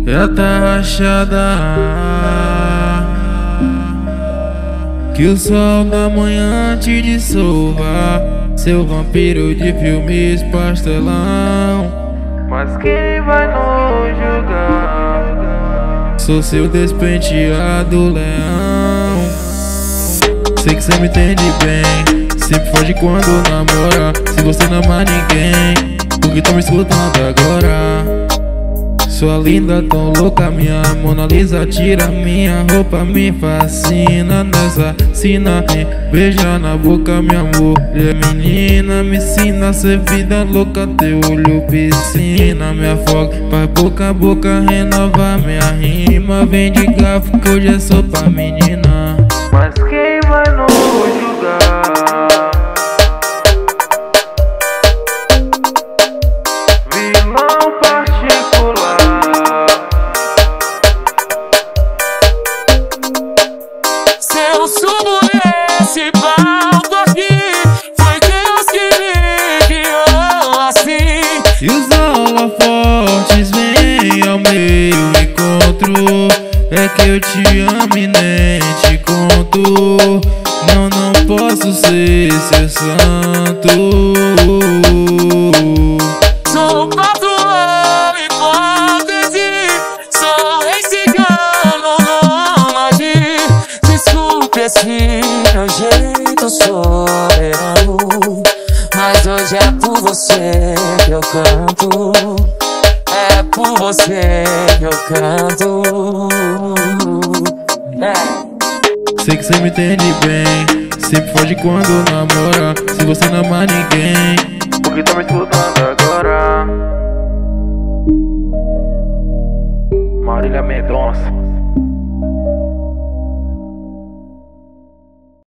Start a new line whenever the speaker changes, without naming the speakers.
já tá rachada. Que o sol da manhã te dissolva, seu vampiro de filmes pastelão. Mas quem vai nos julgar? Sou seu despenteado leão. Sei que cê me entende bem, sempre foge quando namora. Se você não ama ninguém, por que tá me escutando agora? Sua linda, tão louca, minha Mona Lisa. Tira minha roupa, me fascina nessa cena. Me beija na boca, minha mulher menina. Me ensina a ser vida louca, teu olho piscina. Me afoga, faz boca a boca, renova minha rima. Vem de garfo que hoje é sopa, menina. Mas quem vai nos julgar? Vilão particular.
Se eu subo nesse palco aqui, foi Deus que me criou assim.
E os holofotes vêm ao meu encontro. É que eu te amo e nem te conto. Não posso ser seu santo.
Sou patrão hipótese, sou rei cigano, nômade. Desculpe esse meu jeito soberano, mas hoje é por você que eu canto. É por você que eu canto.
Sei que cê me entende bem, sempre foge quando namora. Se você não ama ninguém, por que tá me escutando agora? Marília Mendonça.